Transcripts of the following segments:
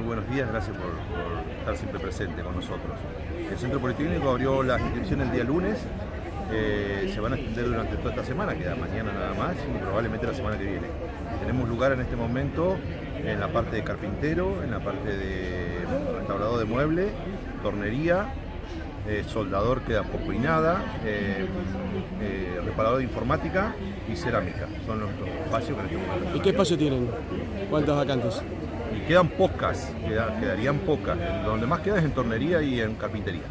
Muy buenos días, gracias por estar siempre presente con nosotros. El Centro Politécnico abrió las inscripciones el día lunes, se van a extender durante toda esta semana, queda mañana nada más y probablemente la semana que viene. Tenemos lugar en este momento en la parte de carpintero, en la parte de restaurador de mueble, tornería, soldador queda poco y nada, reparador de informática y cerámica. Son los espacios que en este momento. ¿Y qué espacio tienen? ¿Cuántas vacantes? Y quedan pocas, quedarían pocas. Donde más queda es en tornería y en carpintería.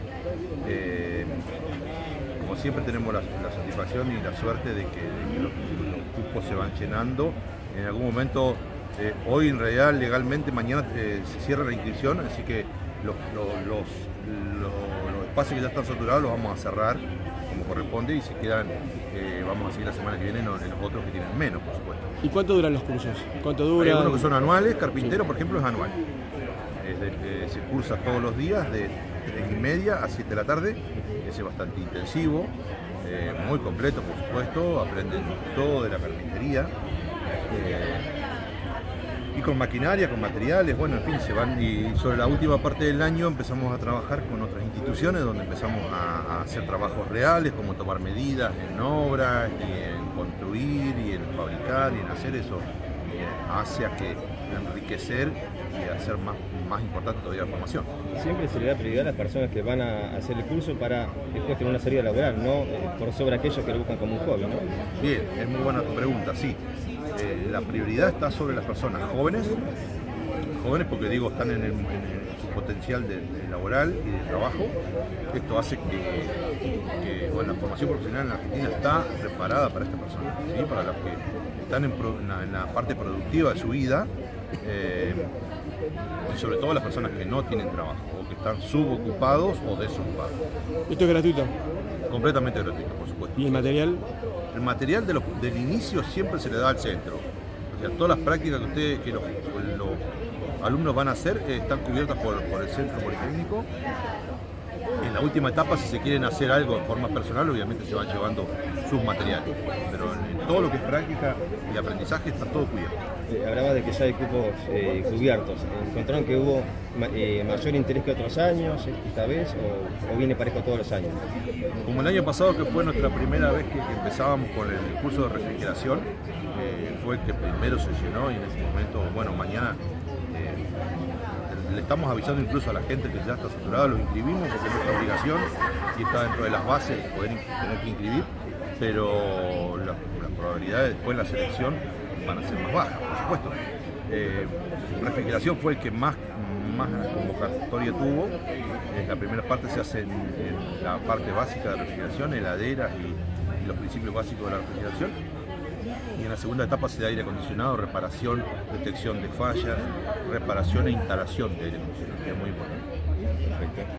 Como siempre tenemos la satisfacción y la suerte de que los cupos se van llenando. En algún momento, hoy en realidad legalmente mañana se cierra la inscripción, así que los espacios que ya están saturados los vamos a cerrar como corresponde y se quedan, vamos a seguir la semana que viene en los otros que tienen menos, por supuesto. ¿Y cuánto duran los cursos? ¿Cuánto dura? Hay algunos que son anuales, carpintero por ejemplo es anual. Se cursa todos los días de 3:30 a 7 de la tarde, es bastante intensivo, muy completo por supuesto, aprenden todo de la carpintería. Y con maquinaria, con materiales, bueno, en fin, se van. Y sobre la última parte del año empezamos a trabajar con otras instituciones donde empezamos a hacer trabajos reales, como tomar medidas en obras, y en construir, y en fabricar, y en hacer eso. Hace a que enriquecer y hacer más importante todavía la formación. Siempre se le da prioridad a las personas que van a hacer el curso para después tener una salida laboral, no por sobre aquellos que lo buscan como un hobby, ¿no? Bien, es muy buena tu pregunta, sí. La prioridad está sobre las personas jóvenes porque digo, están en su potencial de laboral y de trabajo. Esto hace que bueno, la formación profesional en la Argentina está preparada para esta persona, ¿sí? Para los que están en la parte productiva de su vida, y sobre todo las personas que no tienen trabajo o que están subocupados o desocupados. ¿Esto es gratuito? Completamente gratuito, por supuesto. ¿Y el material? El material del inicio siempre se le da al centro. O sea, todas las prácticas que los alumnos van a hacer están cubiertas por el Centro Politécnico. En la última etapa, si se quieren hacer algo de forma personal, obviamente se van llevando sus materiales. Pero en todo lo que es práctica y aprendizaje está todo cubierto. Hablaba de que ya hay cupos cubiertos. ¿Encontraron que hubo mayor interés que otros años esta vez o viene parejo todos los años? Como el año pasado, que fue nuestra primera vez que empezábamos con el curso de refrigeración, fue el que primero se llenó y en ese momento, bueno, mañana le estamos avisando incluso a la gente que ya está saturada, los inscribimos porque es nuestra obligación y está dentro de las bases poder tener que inscribir, pero las probabilidades después en la selección van a ser más bajas, por supuesto. Refrigeración fue el que más convocatoria tuvo. La primera parte se hace en la parte básica de refrigeración, heladeras y los principios básicos de la refrigeración. Y en la segunda etapa se da aire acondicionado, reparación, detección de fallas, reparación e instalación de aire acondicionado, que es muy importante. Perfecto.